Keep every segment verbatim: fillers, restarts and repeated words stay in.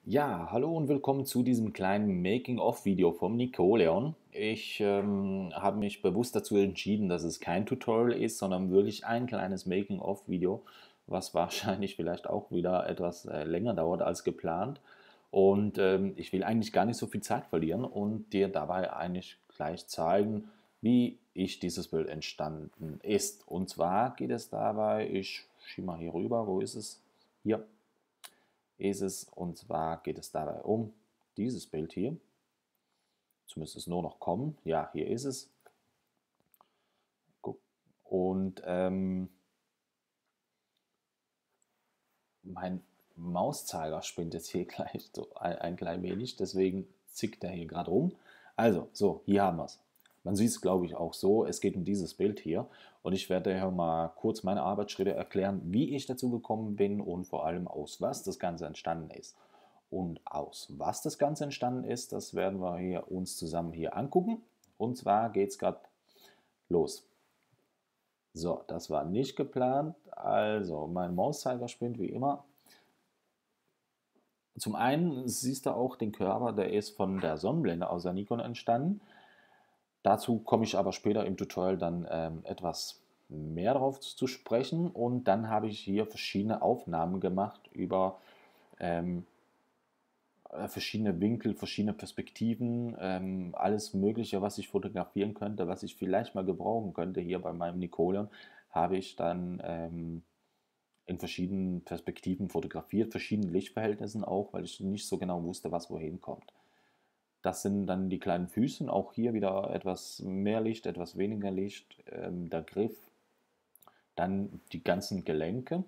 Ja, hallo und willkommen zu diesem kleinen Making-of-Video vom Nikoleon. Ich ähm, habe mich bewusst dazu entschieden, dass es kein Tutorial ist, sondern wirklich ein kleines Making-of-Video, was wahrscheinlich vielleicht auch wieder etwas äh, länger dauert als geplant. Und ähm, ich will eigentlich gar nicht so viel Zeit verlieren und dir dabei eigentlich gleich zeigen, wie ich dieses Bild entstanden ist. Und zwar geht es dabei, ich schiebe mal hier rüber, wo ist es? Hier ist es, und zwar geht es dabei um dieses Bild hier. Jetzt müsste es nur noch kommen. Ja, hier ist es. Und ähm, mein Mauszeiger spinnt jetzt hier gleich so ein, ein klein wenig, deswegen zickt er hier gerade rum. Also, so, hier haben wir es. Man sieht es, glaube ich, auch so. Es geht um dieses Bild hier. Und ich werde hier mal kurz meine Arbeitsschritte erklären, wie ich dazu gekommen bin und vor allem aus was das Ganze entstanden ist. Und aus was das Ganze entstanden ist, das werden wir hier uns zusammen hier angucken. Und zwar geht es gerade los. So, das war nicht geplant. Also, mein Mauszeiger spinnt wie immer. Zum einen siehst du auch den Körper, der ist von der Sonnenblende aus der Nikon entstanden. Dazu komme ich aber später im Tutorial dann ähm, etwas mehr darauf zu sprechen. Und dann habe ich hier verschiedene Aufnahmen gemacht über ähm, äh, verschiedene Winkel, verschiedene Perspektiven, ähm, alles Mögliche, was ich fotografieren könnte, was ich vielleicht mal gebrauchen könnte. Hier bei meinem Nikoleon habe ich dann ähm, in verschiedenen Perspektiven fotografiert, verschiedenen Lichtverhältnissen auch, weil ich nicht so genau wusste, was wohin kommt. Das sind dann die kleinen Füße, auch hier wieder etwas mehr Licht, etwas weniger Licht, ähm, der Griff, dann die ganzen Gelenke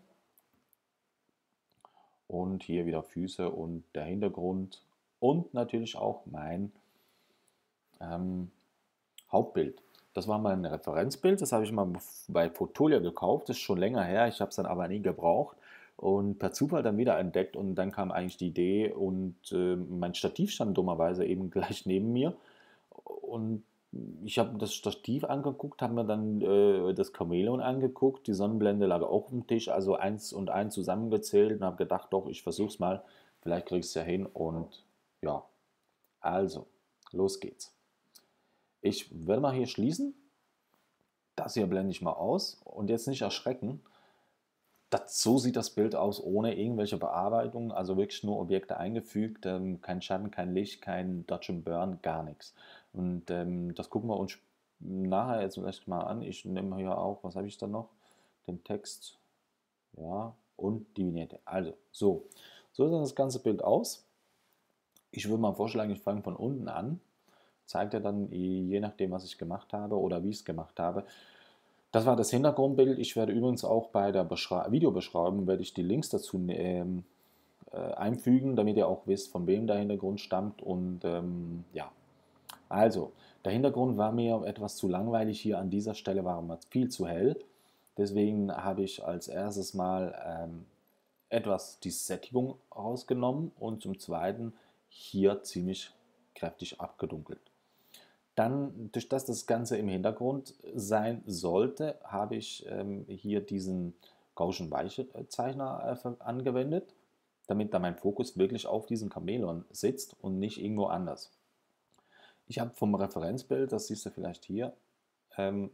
und hier wieder Füße und der Hintergrund und natürlich auch mein ähm, Hauptbild. Das war mein Referenzbild, das habe ich mal bei Fotolia gekauft, das ist schon länger her, ich habe es dann aber nie gebraucht und per Zufall dann wieder entdeckt und dann kam eigentlich die Idee und äh, mein Stativ stand dummerweise eben gleich neben mir und ich habe das Stativ angeguckt, habe mir dann äh, das Chamäleon angeguckt, die Sonnenblende lag auch auf dem Tisch, also eins und eins zusammengezählt und habe gedacht, doch, ich versuch's mal, vielleicht kriegst du es ja hin und ja, also, los geht's. Ich werde mal hier schließen. Das hier blende ich mal aus und jetzt nicht erschrecken. Das, so sieht das Bild aus ohne irgendwelche Bearbeitung, also wirklich nur Objekte eingefügt, ähm, kein Schatten, kein Licht, kein Dodge and Burn, gar nichts. Und ähm, das gucken wir uns nachher jetzt vielleicht mal an. Ich nehme hier auch, was habe ich da noch? Den Text, ja, und die Vignette. Also, so. So sieht das ganze Bild aus. Ich würde mal vorschlagen, ich fange von unten an. Zeigt er dann, je nachdem, was ich gemacht habe oder wie ich es gemacht habe. Das war das Hintergrundbild. Ich werde übrigens auch bei der Beschrei Videobeschreibung werde ich die Links dazu ähm, äh, einfügen, damit ihr auch wisst, von wem der Hintergrund stammt. Und ähm, ja, also, der Hintergrund war mir etwas zu langweilig. Hier an dieser Stelle war er viel zu hell. Deswegen habe ich als erstes mal ähm, etwas die Sättigung rausgenommen und zum Zweiten hier ziemlich kräftig abgedunkelt. Dann, durch das das Ganze im Hintergrund sein sollte, habe ich ähm, hier diesen Gaußschen Weichzeichner äh, angewendet, damit da mein Fokus wirklich auf diesem Chamäleon sitzt und nicht irgendwo anders. Ich habe vom Referenzbild, das siehst du vielleicht hier, ähm,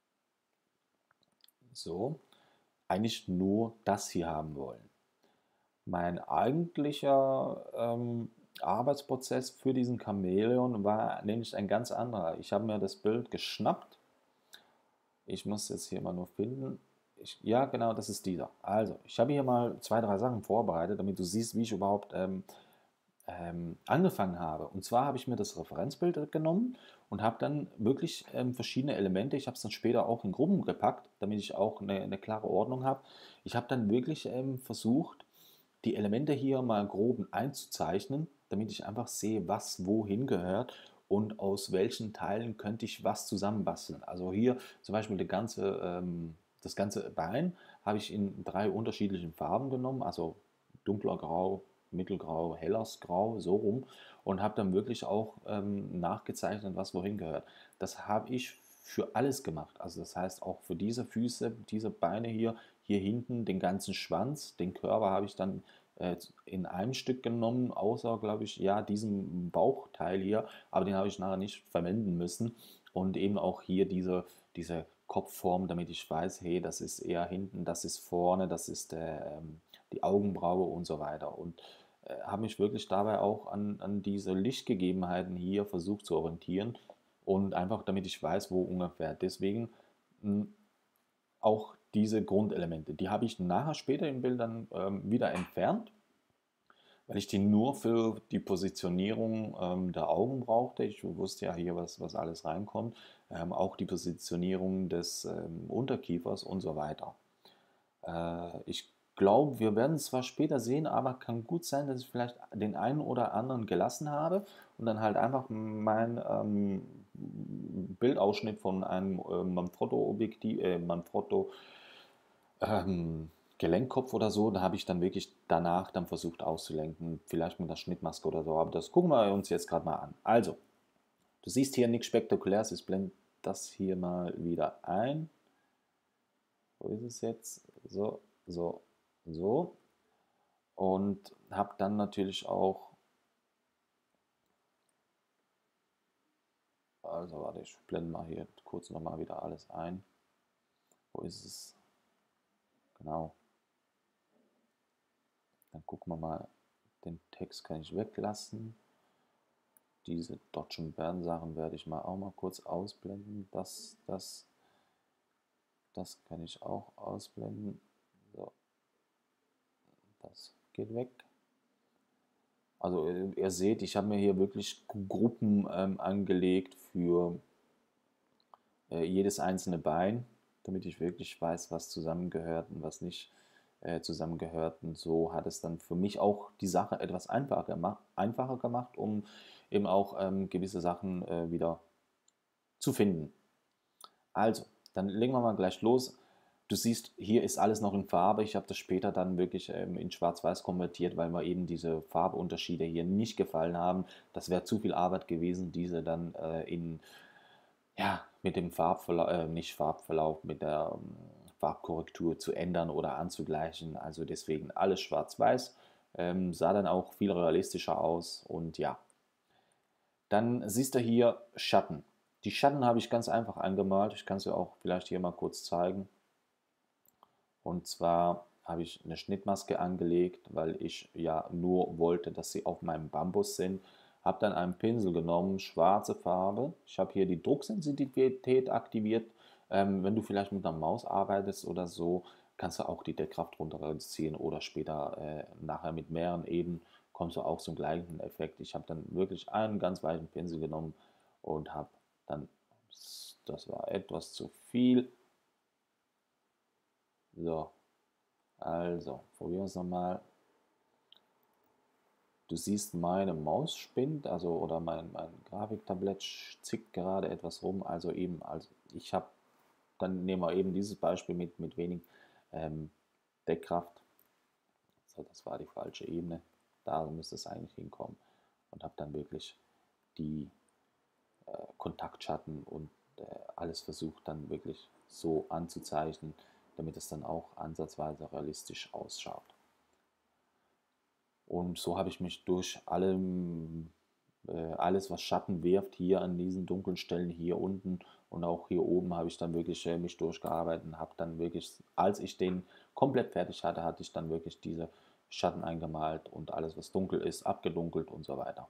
so, eigentlich nur das hier haben wollen. Mein eigentlicher ähm, Arbeitsprozess für diesen Chamäleon war nämlich ein ganz anderer. Ich habe mir das Bild geschnappt. Ich muss jetzt hier mal nur finden. Ich, ja, genau, das ist dieser. Also, ich habe hier mal zwei, drei Sachen vorbereitet, damit du siehst, wie ich überhaupt ähm, ähm, angefangen habe. Und zwar habe ich mir das Referenzbild genommen und habe dann wirklich ähm, verschiedene Elemente, ich habe es dann später auch in Gruppen gepackt, damit ich auch eine, eine klare Ordnung habe. Ich habe dann wirklich ähm, versucht, die Elemente hier mal grob einzuzeichnen, damit ich einfach sehe, was wohin gehört und aus welchen Teilen könnte ich was zusammenbasteln. Also hier zum Beispiel die ganze, ähm, das ganze Bein habe ich in drei unterschiedlichen Farben genommen, also dunkler Grau, mittelgrau, helles Grau, so rum und habe dann wirklich auch ähm, nachgezeichnet, was wohin gehört. Das habe ich für alles gemacht. Also das heißt auch für diese Füße, diese Beine hier, hier hinten, den ganzen Schwanz, den Körper habe ich dann äh, in einem Stück genommen, außer, glaube ich, ja, diesem Bauchteil hier, aber den habe ich nachher nicht verwenden müssen. Und eben auch hier diese, diese Kopfform, damit ich weiß, hey, das ist eher hinten, das ist vorne, das ist der, ähm, die Augenbraue und so weiter. Und äh, habe mich wirklich dabei auch an, an diese Lichtgegebenheiten hier versucht zu orientieren und einfach damit ich weiß, wo ungefähr. Deswegen mh, auch diese Grundelemente. Die habe ich nachher später in Bildern ähm, wieder entfernt, weil ich die nur für die Positionierung ähm, der Augen brauchte. Ich wusste ja hier, was, was alles reinkommt. Ähm, auch die Positionierung des ähm, Unterkiefers und so weiter. Äh, ich glaube, wir werden es zwar später sehen, aber kann gut sein, dass ich vielleicht den einen oder anderen gelassen habe und dann halt einfach mein ähm, Bildausschnitt von einem äh, Manfrotto-Objektiv, äh, Manfrotto ähm, Gelenkkopf oder so, da habe ich dann wirklich danach dann versucht auszulenken, vielleicht mit der Schnittmaske oder so, aber das gucken wir uns jetzt gerade mal an. Also, du siehst hier nichts Spektakuläres, ich blende das hier mal wieder ein. Wo ist es jetzt? So, so, so. Und habe dann natürlich auch, also warte, ich blende mal hier kurz nochmal wieder alles ein. Wo ist es? Genau. Dann gucken wir mal, den Text kann ich weglassen. Diese Dodge und Bern Sachen werde ich mal auch mal kurz ausblenden. Das, das, das kann ich auch ausblenden. So, das geht weg. Also ihr seht, ich habe mir hier wirklich Gruppen ähm, angelegt für äh, jedes einzelne Bein, damit ich wirklich weiß, was zusammengehört und was nicht äh, zusammengehört. Und so hat es dann für mich auch die Sache etwas einfacher gemacht, einfacher gemacht, um eben auch ähm, gewisse Sachen äh, wieder zu finden. Also, dann legen wir mal gleich los. Du siehst, hier ist alles noch in Farbe. Ich habe das später dann wirklich ähm, in Schwarz-Weiß konvertiert, weil mir eben diese Farbunterschiede hier nicht gefallen haben. Das wäre zu viel Arbeit gewesen, diese dann äh, in, ja, mit dem Farbverlauf, äh, nicht Farbverlauf, mit der ähm, Farbkorrektur zu ändern oder anzugleichen. Also deswegen alles Schwarz-Weiß. Ähm, sah dann auch viel realistischer aus und ja, dann siehst du hier Schatten. Die Schatten habe ich ganz einfach angemalt. Ich kann es dir auch vielleicht hier mal kurz zeigen. Und zwar habe ich eine Schnittmaske angelegt, weil ich ja nur wollte, dass sie auf meinem Bambus sind. Habe dann einen Pinsel genommen, schwarze Farbe. Ich habe hier die Drucksensitivität aktiviert. Ähm, wenn du vielleicht mit einer Maus arbeitest oder so, kannst du auch die Deckkraft runter reduzieren oder später äh, nachher mit mehreren Ebenen kommst du auch zum gleichen Effekt. Ich habe dann wirklich einen ganz weichen Pinsel genommen und habe dann, das war etwas zu viel. So, also, probieren wir es nochmal. Du siehst, meine Maus spinnt, also oder mein, mein Grafiktablett zickt gerade etwas rum. Also eben, also ich habe, dann nehmen wir eben dieses Beispiel mit, mit wenig ähm, Deckkraft. So, das war die falsche Ebene. Da müsste es eigentlich hinkommen. Und habe dann wirklich die äh, Kontaktschatten und äh, alles versucht dann wirklich so anzuzeichnen, damit es dann auch ansatzweise realistisch ausschaut. Und so habe ich mich durch allem, äh, alles, was Schatten wirft, hier an diesen dunklen Stellen hier unten und auch hier oben, habe ich dann wirklich äh, mich durchgearbeitet und habe dann wirklich, als ich den komplett fertig hatte, hatte ich dann wirklich diese Schatten eingemalt und alles, was dunkel ist, abgedunkelt und so weiter.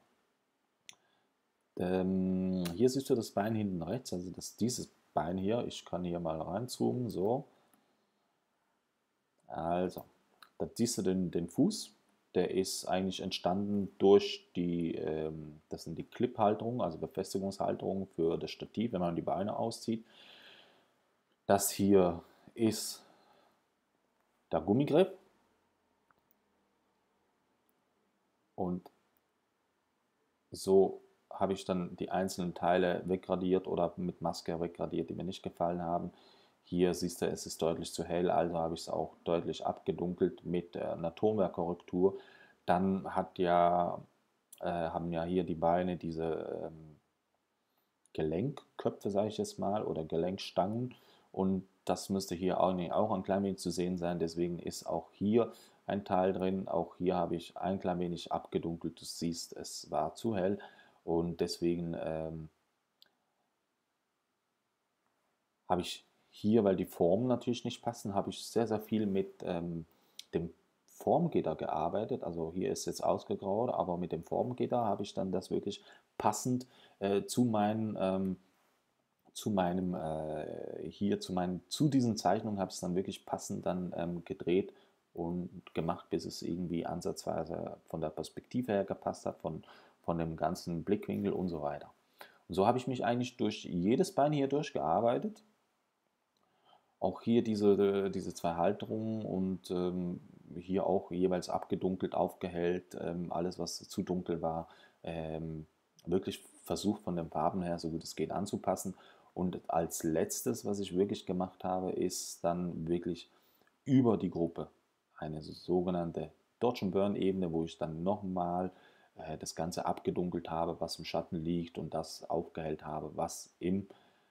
Ähm, hier siehst du das Bein hinten rechts, also das, dieses Bein hier, ich kann hier mal reinzoomen, so. Also, da siehst du den, den Fuß, der ist eigentlich entstanden durch die, ähm, das sind die Clip-Halterungen, also Befestigungshalterungen für das Stativ, wenn man die Beine auszieht. Das hier ist der Gummigriff und so habe ich dann die einzelnen Teile weggradiert oder mit Maske weggradiert, die mir nicht gefallen haben. Hier siehst du, es ist deutlich zu hell, also habe ich es auch deutlich abgedunkelt mit äh, einer Tonwerkkorrektur. Dann hat ja, äh, haben ja hier die Beine diese ähm, Gelenkköpfe, sage ich jetzt mal, oder Gelenkstangen. Und das müsste hier auch, nee, auch ein klein wenig zu sehen sein. Deswegen ist auch hier ein Teil drin. Auch hier habe ich ein klein wenig abgedunkelt. Du siehst, es war zu hell und deswegen ähm, habe ich hier, weil die Formen natürlich nicht passen, habe ich sehr, sehr viel mit ähm, dem Formgitter gearbeitet. Also hier ist jetzt ausgegraut, aber mit dem Formgitter habe ich dann das wirklich passend äh, zu meinen ähm, zu meinem äh, hier zu meinen zu diesen Zeichnungen habe ich es dann wirklich passend dann ähm, gedreht und gemacht, bis es irgendwie ansatzweise von der Perspektive her gepasst hat, von, von dem ganzen Blickwinkel und so weiter. Und so habe ich mich eigentlich durch jedes Bein hier durchgearbeitet. Auch hier diese, diese zwei Halterungen und ähm, hier auch jeweils abgedunkelt, aufgehellt, ähm, alles was zu dunkel war, ähm, wirklich versucht von den Farben her, so gut es geht, anzupassen. Und als letztes, was ich wirklich gemacht habe, ist dann wirklich über die Gruppe eine sogenannte Dodge and Burn Ebene, wo ich dann nochmal äh, das Ganze abgedunkelt habe, was im Schatten liegt und das aufgehellt habe, was im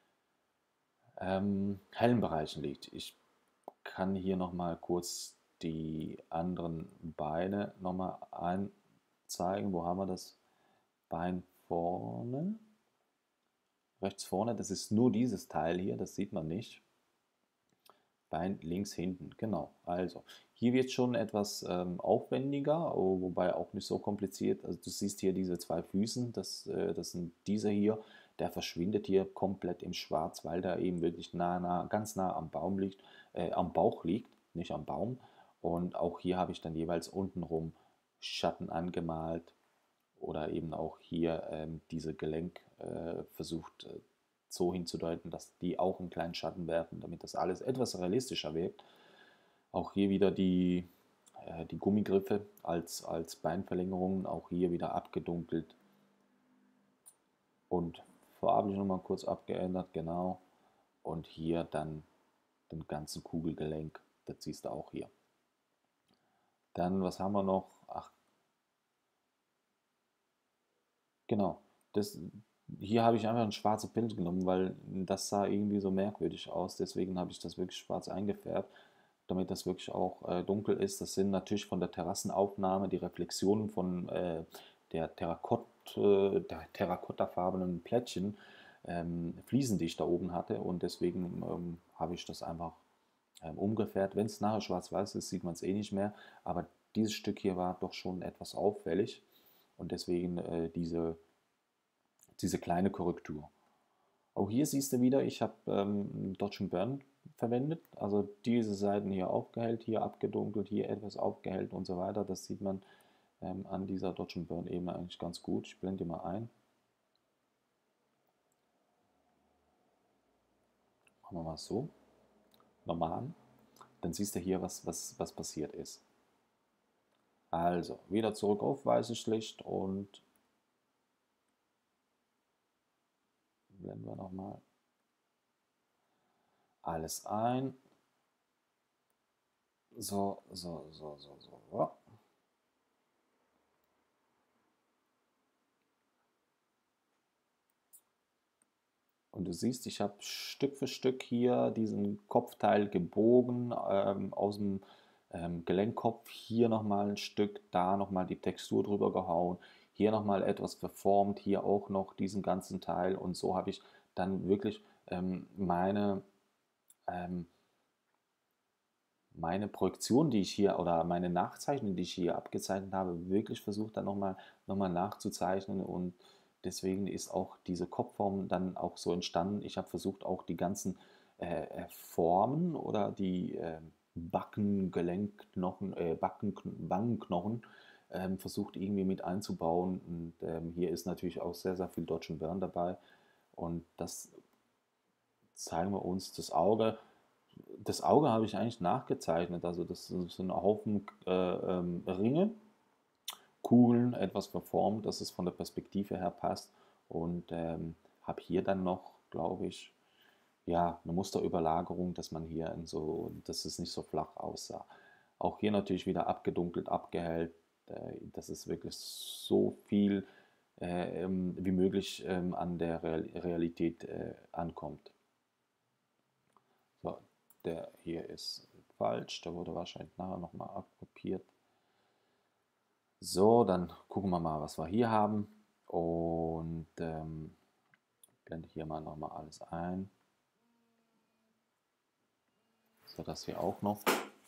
ähm, hellen Bereichen liegt. Ich kann hier nochmal kurz die anderen Beine nochmal einzeigen. Wo haben wir das Bein vorne? Rechts vorne, das ist nur dieses Teil hier, das sieht man nicht. Bein links hinten, genau. Also hier wird es schon etwas ähm, aufwendiger, wobei auch nicht so kompliziert. Also du siehst hier diese zwei Füßen, das, äh, das sind diese hier. Der verschwindet hier komplett im Schwarz, weil der eben wirklich nah, nah, ganz nah am Baum liegt, äh, am Bauch liegt, nicht am Baum. Und auch hier habe ich dann jeweils untenrum Schatten angemalt oder eben auch hier ähm, diese Gelenk äh, versucht äh, so hinzudeuten, dass die auch einen kleinen Schatten werfen, damit das alles etwas realistischer wirkt. Auch hier wieder die, äh, die Gummigriffe als, als Beinverlängerungen, auch hier wieder abgedunkelt und farblich nochmal kurz abgeändert, genau. Und hier dann den ganzen Kugelgelenk, das siehst du auch hier. Dann, was haben wir noch? Ach, genau. Das, hier habe ich einfach ein schwarzes Bild genommen, weil das sah irgendwie so merkwürdig aus. Deswegen habe ich das wirklich schwarz eingefärbt, damit das wirklich auch äh, dunkel ist. Das sind natürlich von der Terrassenaufnahme die Reflexionen von äh, der, Terrakott, äh, der terrakottafarbenen Plättchen, ähm, Fliesen, die ich da oben hatte. Und deswegen ähm, habe ich das einfach ähm, umgefärbt. Wenn es nachher schwarz-weiß ist, sieht man es eh nicht mehr. Aber dieses Stück hier war doch schon etwas auffällig. Und deswegen äh, diese diese kleine Korrektur. Auch hier siehst du wieder, ich habe ähm, Dodge and Burn verwendet, also diese Seiten hier aufgehellt, hier abgedunkelt, hier etwas aufgehellt und so weiter. Das sieht man ähm, an dieser Dodge and Burn Ebene eigentlich ganz gut. Ich blende die mal ein. Machen wir mal so, normal. Dann siehst du hier, was, was, was passiert ist. Also, wieder zurück auf weißes Licht und blenden wir nochmal alles ein. So, so, so, so, so. Und du siehst, ich habe Stück für Stück hier diesen Kopfteil gebogen, ähm, aus dem ähm, Gelenkkopf, hier nochmal ein Stück, da nochmal die Textur drüber gehauen, hier nochmal etwas verformt, hier auch noch diesen ganzen Teil. Und so habe ich dann wirklich ähm, meine, ähm, meine Projektion, die ich hier, oder meine Nachzeichnung, die ich hier abgezeichnet habe, wirklich versucht dann nochmal noch mal nachzuzeichnen. Und deswegen ist auch diese Kopfform dann auch so entstanden. Ich habe versucht, auch die ganzen äh, äh, Formen oder die äh, Backengelenknochen, äh, Backen, Wangenknochen ähm, versucht irgendwie mit einzubauen. Und ähm, hier ist natürlich auch sehr, sehr viel Dodge and Burn dabei. Und das zeigen wir uns das Auge. Das Auge habe ich eigentlich nachgezeichnet. Also das sind ein Haufen äh, ähm, Ringe, Kugeln, etwas verformt, dass es von der Perspektive her passt. Und ähm, habe hier dann noch, glaube ich, ja, eine Musterüberlagerung, dass man hier in so, dass es nicht so flach aussah. Auch hier natürlich wieder abgedunkelt, abgehellt, äh, dass es wirklich so viel äh, ähm, wie möglich ähm, an der Real Realität äh, ankommt. So, der hier ist falsch, der wurde wahrscheinlich nachher nochmal abkopiert. So, dann gucken wir mal, was wir hier haben und ähm, blende hier mal nochmal alles ein. So, das hier auch noch.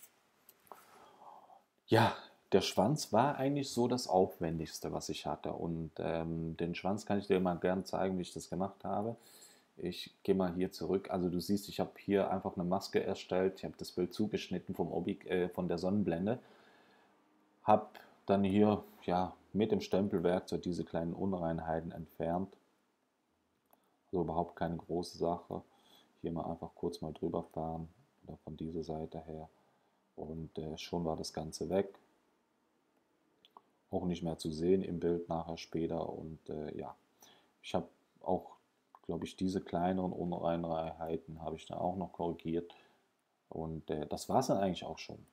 Ja, der Schwanz war eigentlich so das Aufwendigste, was ich hatte. Und ähm, den Schwanz kann ich dir mal gern zeigen, wie ich das gemacht habe. Ich gehe mal hier zurück. Also du siehst, ich habe hier einfach eine Maske erstellt. Ich habe das Bild zugeschnitten vom Objekt, äh, von der Sonnenblende. Habe dann hier ja, mit dem Stempelwerkzeug diese kleinen Unreinheiten entfernt. Also überhaupt keine große Sache. Hier mal einfach kurz mal drüber fahren oder von dieser Seite her. Und äh, schon war das Ganze weg. Auch nicht mehr zu sehen im Bild nachher später. Und äh, ja, ich habe auch, glaube ich, diese kleineren Unreinheiten habe ich dann auch noch korrigiert. Und äh, das war es dann eigentlich auch schon.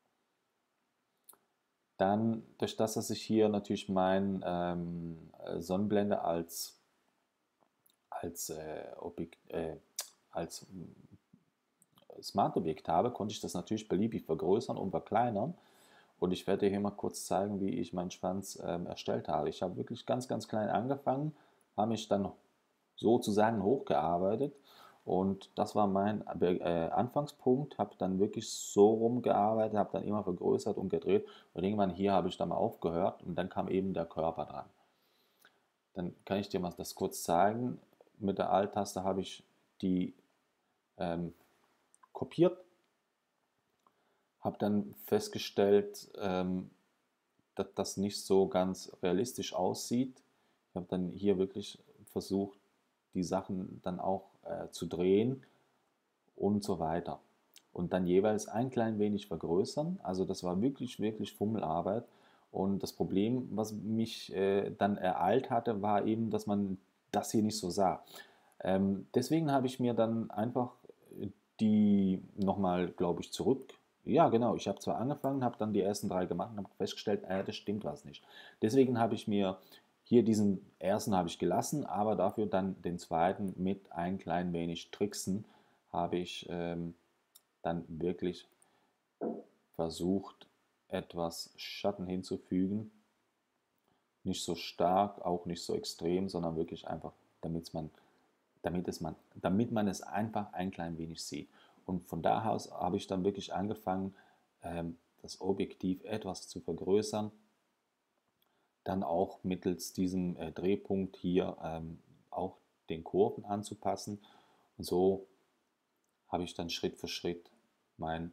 Dann, durch das, dass ich hier natürlich mein ähm, Sonnenblende als, als, äh, Objekt, äh, als Smart-Objekt habe, konnte ich das natürlich beliebig vergrößern und verkleinern. Und ich werde dir hier mal kurz zeigen, wie ich meinen Schwanz ähm, erstellt habe. Ich habe wirklich ganz, ganz klein angefangen, habe mich dann sozusagen hochgearbeitet. Und das war mein äh, Anfangspunkt, habe dann wirklich so rumgearbeitet, habe dann immer vergrößert und gedreht. Und irgendwann hier habe ich dann mal aufgehört und dann kam eben der Körper dran. Dann kann ich dir mal das kurz zeigen. Mit der Alt-Taste habe ich die ähm, kopiert, habe dann festgestellt, ähm, dass das nicht so ganz realistisch aussieht. Ich habe dann hier wirklich versucht, die Sachen dann auch äh, zu drehen und so weiter. Und dann jeweils ein klein wenig vergrößern. Also das war wirklich, wirklich Fummelarbeit. Und das Problem, was mich äh, dann ereilt hatte, war eben, dass man das hier nicht so sah. Ähm, deswegen habe ich mir dann einfach die nochmal, glaube ich, zurück. Ja, genau. Ich habe zwar angefangen, habe dann die ersten drei gemacht und habe festgestellt, äh, das stimmt was nicht. Deswegen habe ich mir hier diesen ersten habe ich gelassen, aber dafür dann den zweiten mit ein klein wenig Tricksen habe ich ähm, dann wirklich versucht, etwas Schatten hinzufügen. Nicht so stark, auch nicht so extrem, sondern wirklich einfach, damit man, damit es man, damit man es einfach ein klein wenig sieht. Und von da aus habe ich dann wirklich angefangen, ähm, das Objektiv etwas zu vergrößern, dann auch mittels diesem äh, Drehpunkt hier ähm, auch den Kurven anzupassen. Und so habe ich dann Schritt für Schritt mein,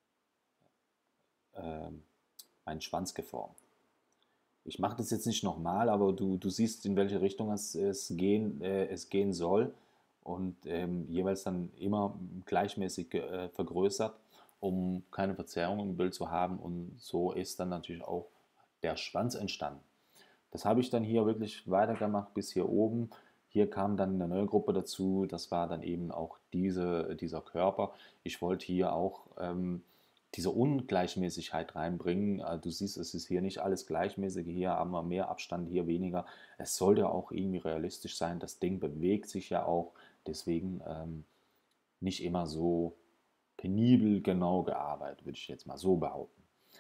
ähm, meinen Schwanz geformt. Ich mache das jetzt nicht nochmal, aber du, du siehst, in welche Richtung es, es, gehen, äh, es gehen soll und ähm, jeweils dann immer gleichmäßig äh, vergrößert, um keine Verzerrung im Bild zu haben, und so ist dann natürlich auch der Schwanz entstanden. Das habe ich dann hier wirklich weitergemacht bis hier oben. Hier kam dann eine neue Gruppe dazu, das war dann eben auch diese, dieser Körper. Ich wollte hier auch ähm, diese Ungleichmäßigkeit reinbringen. Äh, Du siehst, es ist hier nicht alles gleichmäßig, hier haben wir mehr Abstand, hier weniger. Es sollte auch irgendwie realistisch sein, das Ding bewegt sich ja auch, deswegen ähm, nicht immer so penibel genau gearbeitet, würde ich jetzt mal so behaupten.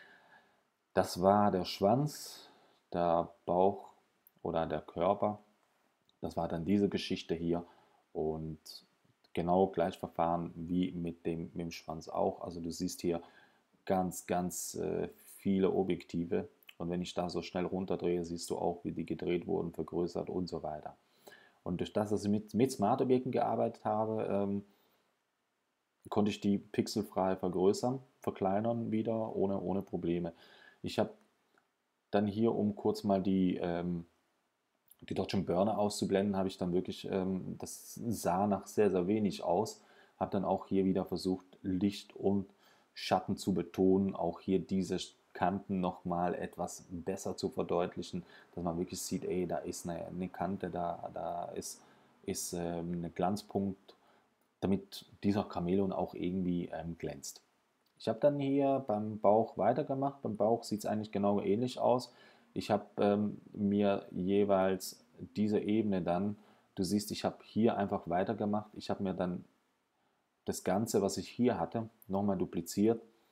Das war der Schwanz, der Bauch oder der Körper. Das war dann diese Geschichte hier und genau gleich verfahren wie mit dem, mit dem Schwanz auch. Also du siehst hier ganz, ganz äh, viele Objektive und wenn ich da so schnell runterdrehe, siehst du auch, wie die gedreht wurden, vergrößert und so weiter. Und durch das, dass ich mit, mit Smart-Objekten gearbeitet habe, ähm, konnte ich die pixelfrei vergrößern, verkleinern wieder, ohne, ohne Probleme. Ich habe dann hier, um kurz mal die, ähm, die Dodge Burner auszublenden, habe ich dann wirklich, ähm, das sah nach sehr, sehr wenig aus. Habe dann auch hier wieder versucht, Licht und Schatten zu betonen, auch hier diese Kanten nochmal etwas besser zu verdeutlichen, dass man wirklich sieht, ey, da ist eine, eine Kante, da, da ist, ist ähm, ein Glanzpunkt, damit dieser Chamäleon auch irgendwie ähm, glänzt. Ich habe dann hier beim Bauch weitergemacht. Beim Bauch sieht es eigentlich genau ähnlich aus. Ich habe ähm, mir jeweils diese Ebene dann, du siehst, ich habe hier einfach weitergemacht. Ich habe mir dann das Ganze, was ich hier hatte, nochmal dupliziert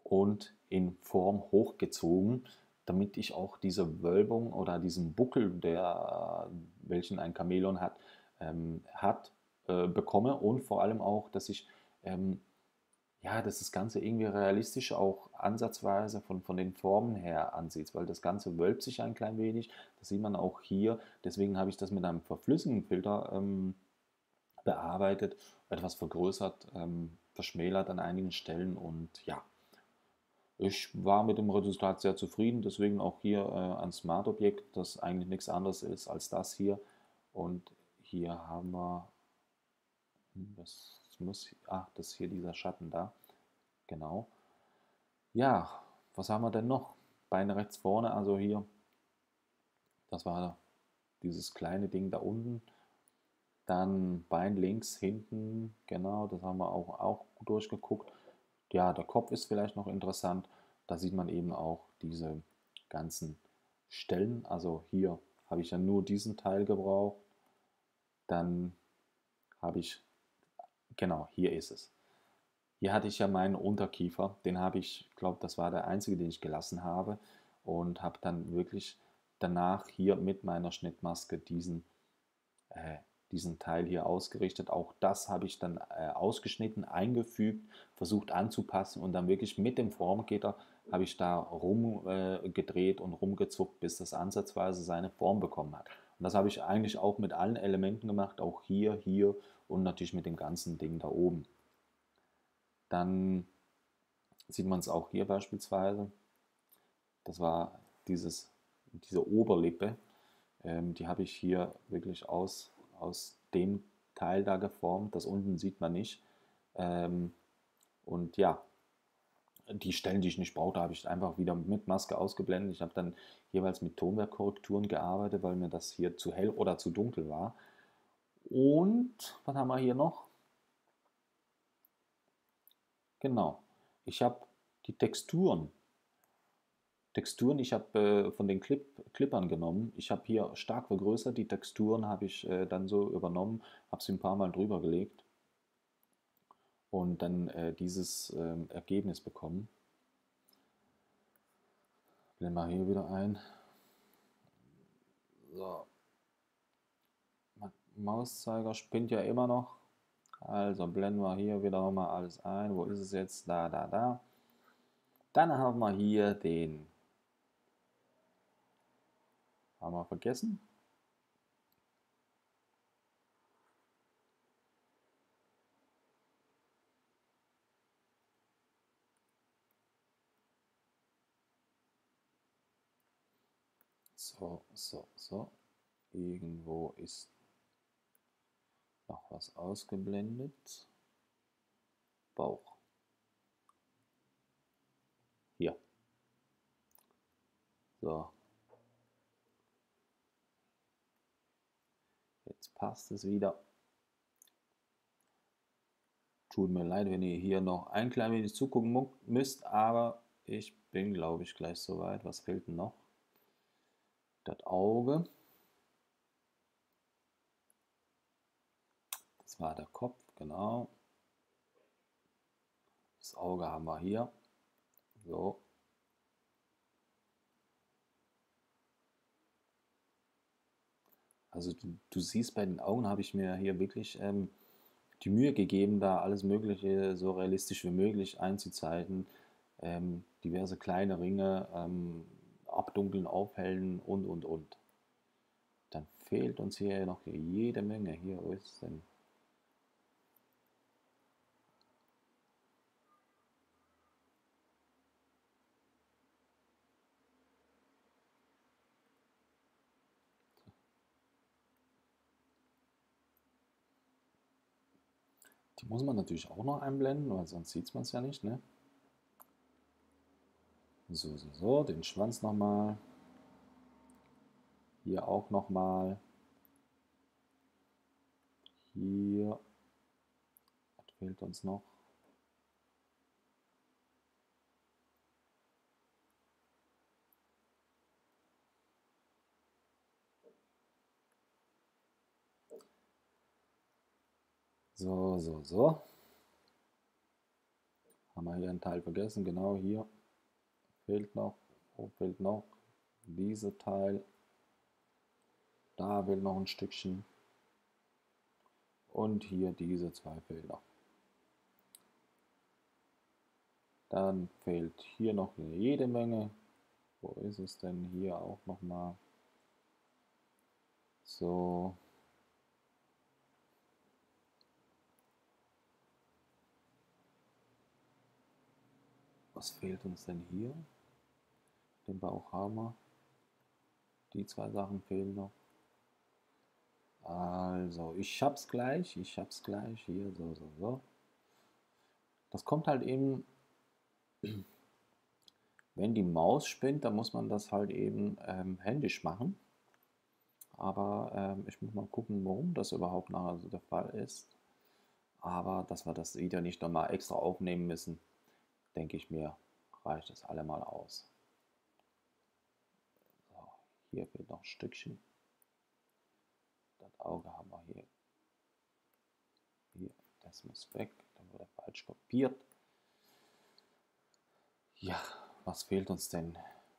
und in Form hochgezogen, damit ich auch diese Wölbung oder diesen Buckel, der, welchen ein Chamäleon hat, ähm, hat äh, bekomme, und vor allem auch, dass ich ähm, ja, dass das Ganze irgendwie realistisch auch ansatzweise von, von den Formen her ansieht, weil das Ganze wölbt sich ein klein wenig. Das sieht man auch hier. Deswegen habe ich das mit einem Verflüssigungsfilter ähm, bearbeitet, etwas vergrößert, ähm, verschmälert an einigen Stellen, und ja, ich war mit dem Resultat sehr zufrieden. Deswegen auch hier äh, ein Smart-Objekt, das eigentlich nichts anderes ist als das hier. Und hier haben wir, hm, das muss, ach, das ist hier dieser Schatten da, genau. Ja, was haben wir denn noch? Beine rechts vorne, also hier, das war dieses kleine Ding da unten. Dann Bein links hinten, genau, das haben wir auch, auch durchgeguckt. Ja, der Kopf ist vielleicht noch interessant. Da sieht man eben auch diese ganzen Stellen. Also hier habe ich ja nur diesen Teil gebraucht. Dann habe ich, genau, hier ist es. Hier hatte ich ja meinen Unterkiefer, den habe ich, ich glaube, das war der einzige, den ich gelassen habe, und habe dann wirklich danach hier mit meiner Schnittmaske diesen, äh, diesen Teil hier ausgerichtet. Auch das habe ich dann äh, ausgeschnitten, eingefügt, versucht anzupassen, und dann wirklich mit dem Formgitter habe ich da rumgedreht äh, und rumgezuckt, bis das ansatzweise seine Form bekommen hat. Und das habe ich eigentlich auch mit allen Elementen gemacht, auch hier, hier und natürlich mit dem ganzen Ding da oben. Dann sieht man es auch hier beispielsweise. Das war dieses, diese Oberlippe. Ähm, die habe ich hier wirklich aus, aus dem Teil da geformt. Das unten sieht man nicht. Ähm, und ja, die Stellen, die ich nicht brauchte, habe ich einfach wieder mit Maske ausgeblendet. Ich habe dann jeweils mit Tonwerkkorrekturen gearbeitet, weil mir das hier zu hell oder zu dunkel war. Und was haben wir hier noch? Genau. Ich habe die Texturen Texturen, ich habe äh, von den Clip, Clippern genommen. Ich habe hier stark vergrößert. Die Texturen habe ich äh, dann so übernommen, habe sie ein paar Mal drüber gelegt und dann äh, dieses äh, Ergebnis bekommen. Blenden wir hier wieder ein. So. Mauszeiger spinnt ja immer noch. Also blenden wir hier wieder nochmal alles ein. Wo ist es jetzt? Da, da, da. Dann haben wir hier den. Haben wir vergessen? So, so, so. Irgendwo ist noch was ausgeblendet. Bauch. Hier. So. Jetzt passt es wieder. Tut mir leid, wenn ihr hier noch ein klein wenig zugucken müsst, aber ich bin, glaube ich, gleich soweit. Was fehlt denn noch? Das Auge. Das war der Kopf, genau. Das Auge haben wir hier. So. Also du, du siehst, bei den Augen habe ich mir hier wirklich ähm, die Mühe gegeben, da alles Mögliche so realistisch wie möglich einzuzeichnen. Ähm, diverse kleine Ringe, ähm, abdunkeln, aufhellen und, und, und. Dann fehlt uns hier noch jede Menge. Hier, wo ist es denn? Die muss man natürlich auch noch einblenden, weil sonst sieht man es ja nicht. Ne? So, so, so, den Schwanz nochmal. Hier auch nochmal. Hier. Was fehlt uns noch? So, so, so. Haben wir hier einen Teil vergessen? Genau hier fehlt noch. Wo fehlt noch? Dieser Teil. Da fehlt noch ein Stückchen. Und hier diese zwei fehlen noch. Dann fehlt hier noch jede Menge. Wo ist es denn hier auch noch mal? So. Was fehlt uns denn hier? Den Bauch haben wir. Die zwei Sachen fehlen noch. Also, ich hab's gleich. Ich hab's gleich. Hier, so, so, so. Das kommt halt eben, wenn die Maus spinnt, dann muss man das halt eben ähm, händisch machen. Aber ähm, ich muss mal gucken, warum das überhaupt nachher so der Fall ist. Aber dass wir das Video nicht nochmal extra aufnehmen müssen, denke ich mir, reicht das allemal aus. So, hier fehlt noch ein Stückchen. Das Auge haben wir hier. Hier, das muss weg. Dann wurde falsch kopiert. Ja, was fehlt uns denn?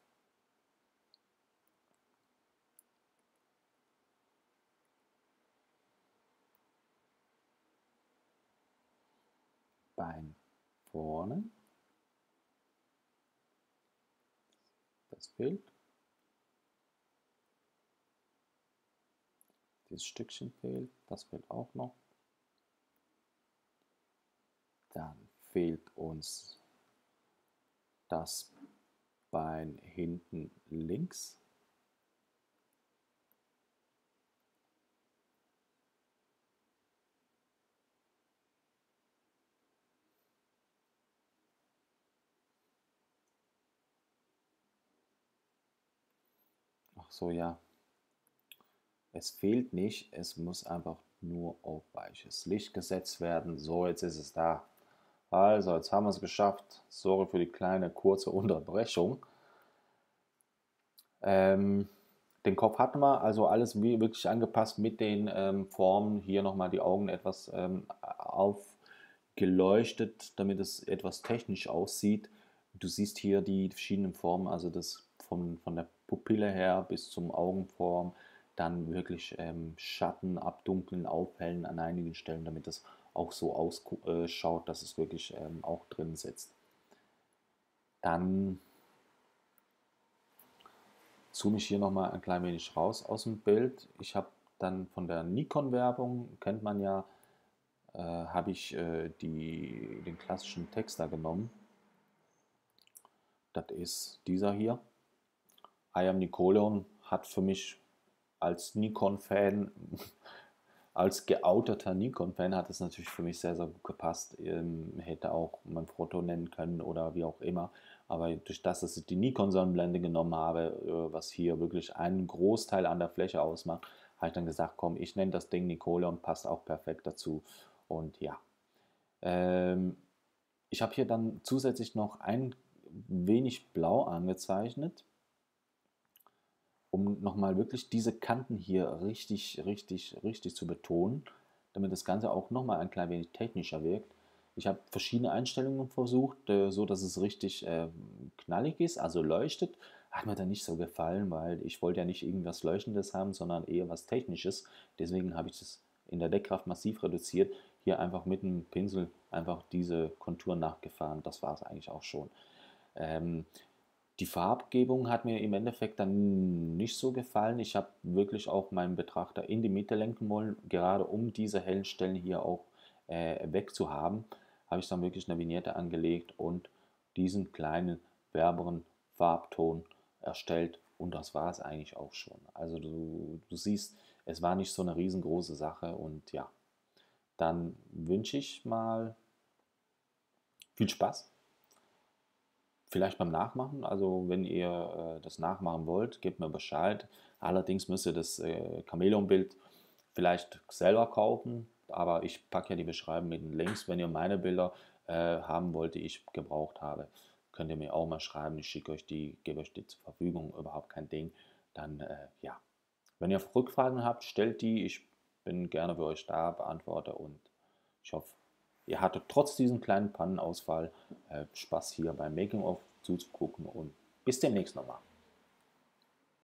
Bein vorne. Das fehlt. Dieses Stückchen fehlt. Das fehlt auch noch. Dann fehlt uns das Bein hinten links. Ach so, ja. Es fehlt nicht, es muss einfach nur auf weiches Licht gesetzt werden. So, jetzt ist es da. Also, jetzt haben wir es geschafft. Sorry für die kleine kurze Unterbrechung. Ähm, den Kopf hatten wir, also alles wie wirklich angepasst mit den ähm, Formen. Hier nochmal die Augen etwas ähm, aufgeleuchtet, damit es etwas technisch aussieht. Du siehst hier die verschiedenen Formen, also das von, von der Pupille her bis zum Augenform, dann wirklich ähm, Schatten abdunkeln, aufhellen an einigen Stellen, damit es auch so ausschaut, dass es wirklich ähm, auch drin sitzt. Dann zoome ich hier nochmal ein klein wenig raus aus dem Bild. Ich habe dann von der Nikon-Werbung, kennt man ja, äh, habe ich äh, die, den klassischen Text da genommen. Das ist dieser hier. I am Nikoleon hat für mich als Nikon-Fan, als geouteter Nikon-Fan hat es natürlich für mich sehr, sehr gut gepasst. Ähm, hätte auch mein Foto nennen können oder wie auch immer. Aber durch das, dass ich die Nikon-Sonnenblende genommen habe, äh, was hier wirklich einen Großteil an der Fläche ausmacht, habe ich dann gesagt, komm, ich nenne das Ding Nikoleon, passt auch perfekt dazu. Und ja, ähm, ich habe hier dann zusätzlich noch ein wenig blau angezeichnet, um nochmal wirklich diese Kanten hier richtig, richtig, richtig zu betonen, damit das Ganze auch nochmal ein klein wenig technischer wirkt. Ich habe verschiedene Einstellungen versucht, äh, so dass es richtig äh, knallig ist, also leuchtet. Hat mir dann nicht so gefallen, weil ich wollte ja nicht irgendwas Leuchtendes haben, sondern eher was Technisches. Deswegen habe ich das in der Deckkraft massiv reduziert. Hier einfach mit einem Pinsel einfach diese Konturen nachgefahren. Das war es eigentlich auch schon. Ähm, die Farbgebung hat mir im Endeffekt dann nicht so gefallen. Ich habe wirklich auch meinen Betrachter in die Mitte lenken wollen, gerade um diese hellen Stellen hier auch äh, wegzuhaben, habe ich dann wirklich eine Vignette angelegt und diesen kleinen wärmeren Farbton erstellt und das war es eigentlich auch schon. Also du, du siehst, es war nicht so eine riesengroße Sache und ja, dann wünsche ich mal viel Spaß. Vielleicht beim Nachmachen, also wenn ihr äh, das nachmachen wollt, gebt mir Bescheid. Allerdings müsst ihr das äh, Chamäleon-Bild vielleicht selber kaufen, aber ich packe ja die Beschreibung mit den Links. Wenn ihr meine Bilder äh, haben wollt, die ich gebraucht habe, könnt ihr mir auch mal schreiben. Ich schicke euch die, gebe euch die zur Verfügung, überhaupt kein Ding. Dann äh, ja, wenn ihr Rückfragen habt, stellt die. Ich bin gerne für euch da, beantworte und ich hoffe, ihr hattet trotz diesem kleinen Pannenausfall äh, Spaß hier beim Making-of zuzugucken und bis demnächst nochmal.